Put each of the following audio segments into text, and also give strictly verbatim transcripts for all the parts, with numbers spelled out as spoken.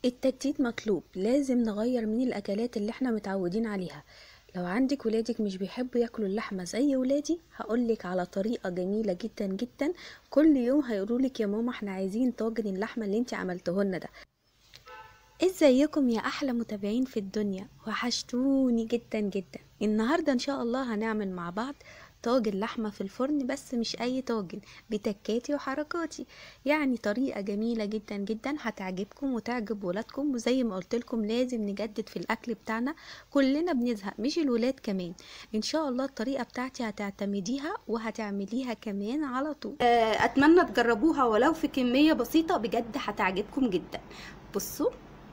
التجديد مطلوب، لازم نغير من الاكلات اللي احنا متعودين عليها. لو عندك ولادك مش بيحبوا ياكلوا اللحمه زي ولادي، هقولك على طريقه جميله جدا جدا. كل يوم هيقولولك يا ماما احنا عايزين طاجن اللحمه اللي انت عملته لنا ده. ازيكم يا احلى متابعين في الدنيا، وحشتوني جدا جدا. النهارده ان شاء الله هنعمل مع بعض طاجن لحمه في الفرن، بس مش اي طاجن، بتكاتي وحركاتي. يعني طريقه جميله جدا جدا هتعجبكم وتعجب ولادكم. وزي ما قلت لكم لازم نجدد في الاكل بتاعنا، كلنا بنزهق مش الولاد كمان. ان شاء الله الطريقه بتاعتي هتعتمديها وهتعمليها كمان على طول. اتمنى تجربوها ولو في كمية بسيطة، بجد هتعجبكم جدا. بصوا،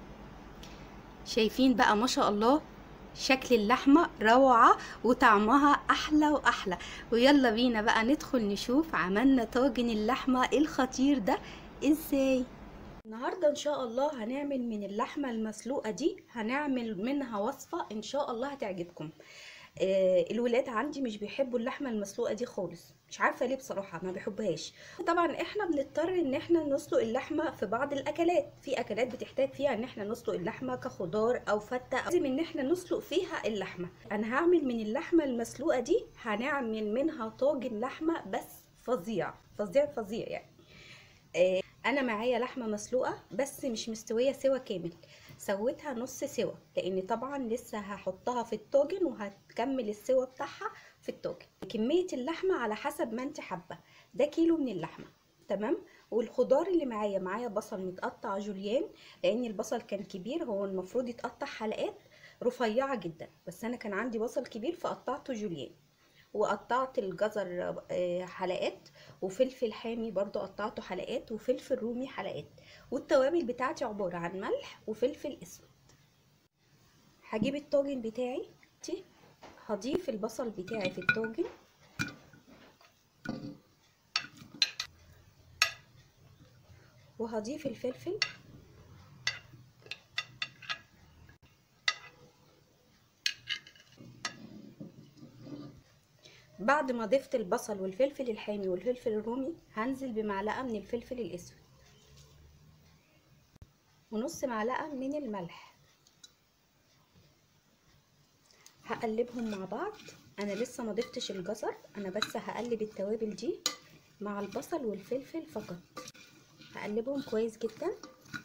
شايفين بقى ما شاء الله شكل اللحمة روعة وطعمها احلى واحلى. ويلا بينا بقى ندخل نشوف عملنا طاجن اللحمة الخطير ده ازاي. النهاردة ان شاء الله هنعمل من اللحمة المسلوقة دي، هنعمل منها وصفة ان شاء الله هتعجبكم. آه الولاد عندي مش بيحبوا اللحمة المسلوقة دي خالص، مش عارفة ليه بصراحة ما بيحبوهاش. طبعا احنا بنضطر ان احنا نسلق اللحمة في بعض الاكلات، في اكلات بتحتاج فيها ان احنا نسلق اللحمة كخضار او فتة، أو لازم ان احنا نسلق فيها اللحمة. انا هعمل من اللحمة المسلوقة دي، هنعمل منها طاجن لحمة بس فظيع فظيع فظيع يعني. آه انا معايا لحمه مسلوقه بس مش مستويه سوا كامل، سويتها نص سوا، لان طبعا لسه هحطها في الطاجن وهتكمل السوا بتاعها في الطاجن. كميه اللحمه على حسب ما انت حابه، ده كيلو من اللحمه تمام. والخضار اللي معايا، معايا بصل متقطع جوليان، لان البصل كان كبير، هو المفروض يتقطع حلقات رفيعه جدا، بس انا كان عندي بصل كبير فقطعته جوليان. وقطعت الجزر حلقات، وفلفل حامي برضو قطعته حلقات، وفلفل رومي حلقات. والتوابل بتاعتي عبارة عن ملح وفلفل اسود. هجيب الطاجن بتاعي، هضيف البصل بتاعي في الطاجن، وهضيف الفلفل، بعد ما ضفت البصل والفلفل الحامي والفلفل الرومي هنزل بمعلقة من الفلفل الاسود، ونص معلقة من الملح. هقلبهم مع بعض. انا لسه ما ضفتش الجزر، انا بس هقلب التوابل دي مع البصل والفلفل فقط. هقلبهم كويس جدا.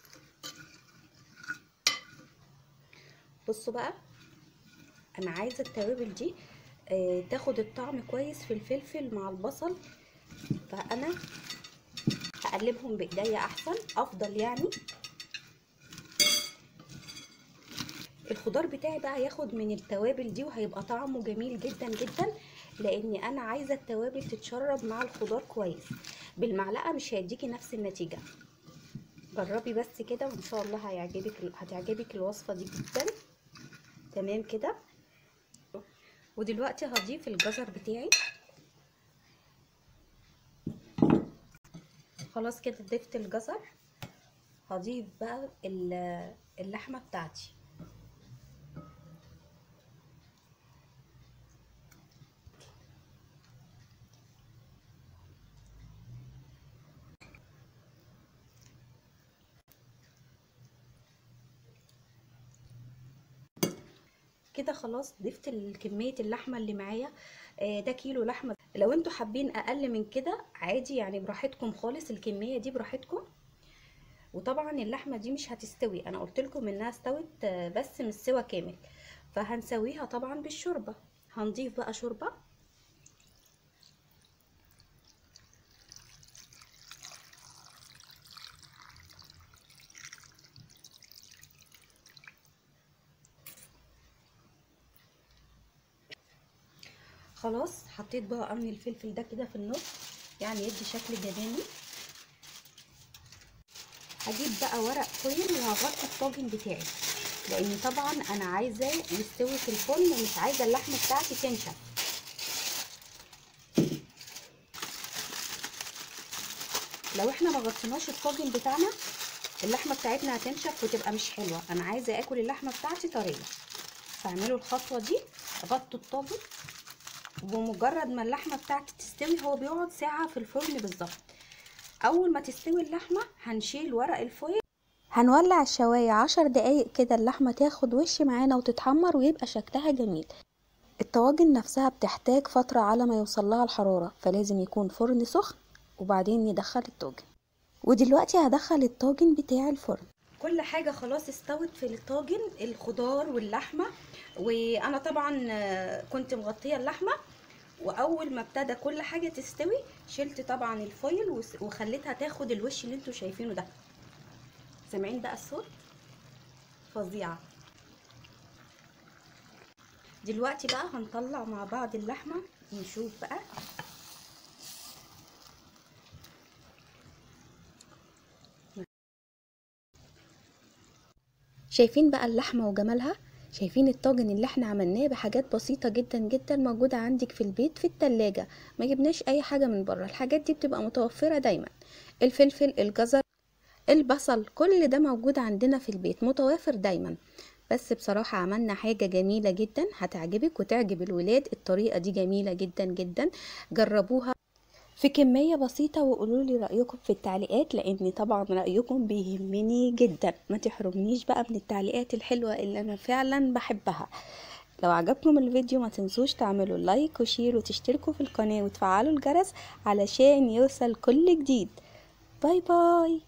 بصوا بقى، انا عايزه التوابل دي آه تاخد الطعم كويس في الفلفل مع البصل، فانا هقلبهم بايديا احسن افضل يعني. الخضار بتاعي بقى ياخد من التوابل دي وهيبقى طعمه جميل جدا جدا، لاني انا عايزه التوابل تتشرب مع الخضار كويس. بالمعلقه مش هيديكي نفس النتيجه، جربي بس كده وان شاء الله هيعجبك هتعجبك الوصفه دي جدا. تمام كده. ودلوقتي هضيف الجزر بتاعي. خلاص كده ضفت الجزر، هضيف بقى اللحمه بتاعتي. كده خلاص ضفت كميه اللحمه اللي معايا، ده كيلو لحمه. لو انتوا حابين اقل من كده عادي يعني، براحتكم خالص، الكميه دي براحتكم. وطبعا اللحمه دي مش هتستوي، انا قلت لكم انها استوت بس مش سوا كامل، فهنسويها طبعا بالشوربه. هنضيف بقى شوربه. خلاص حطيت بقى قرن الفلفل ده كده في النص، يعني يدي شكل جمالي. هجيب بقى ورق فويل وهغطي الطاجن بتاعي، لان طبعا انا عايزاه يستوي في الفرن ومش عايزه اللحمه بتاعتي تنشف. لو احنا ما غطيناش الطاجن بتاعنا اللحمه بتاعتنا هتنشف وتبقى مش حلوه، انا عايزه اكل اللحمه بتاعتي طريه. فاعملوا الخطوه دي، غطوا الطاجن، وبمجرد ما اللحمه بتاعتي تستوي، هو بيقعد ساعه في الفرن بالظبط. اول ما تستوي اللحمه هنشيل ورق الفويل، هنولع الشواية عشر دقايق كده اللحمة تاخد وش معانا وتتحمر ويبقى شكلها جميل. الطواجن نفسها بتحتاج فترة على ما يوصلها الحرارة، فلازم يكون فرن سخن وبعدين ندخل الطاجن. ودلوقتي هدخل الطاجن بتاع الفرن. كل حاجة خلاص استوت في الطاجن، الخضار واللحمة، وانا طبعا كنت مغطية اللحمة، واول ما ابتدى كل حاجة تستوي شلت طبعا الفويل وخليتها تاخد الوش اللي انتوا شايفينه ده. سامعين بقى الصوت؟ فظيعة. دلوقتي بقى هنطلع مع بعض اللحمة نشوف بقى. شايفين بقى اللحمة وجمالها؟ شايفين الطاجن اللي احنا عملناه بحاجات بسيطة جدا جدا موجودة عندك في البيت في التلاجة، ما جبناش اي حاجة من بره، الحاجات دي بتبقى متوفرة دايما. الفلفل، الجزر، البصل، كل ده موجود عندنا في البيت متوافر دايما. بس بصراحة عملنا حاجة جميلة جدا هتعجبك وتعجب الولاد. الطريقة دي جميلة جدا جدا، جربوها في كمية بسيطة وقولوا لي رأيكم في التعليقات، لأن طبعا رأيكم بيهمني جدا. ما تحرمنيش بقى من التعليقات الحلوة اللي أنا فعلا بحبها. لو عجبكم الفيديو ما تنسوش تعملوا لايك وشير وتشتركوا في القناة وتفعلوا الجرس علشان يوصل كل جديد. باي باي.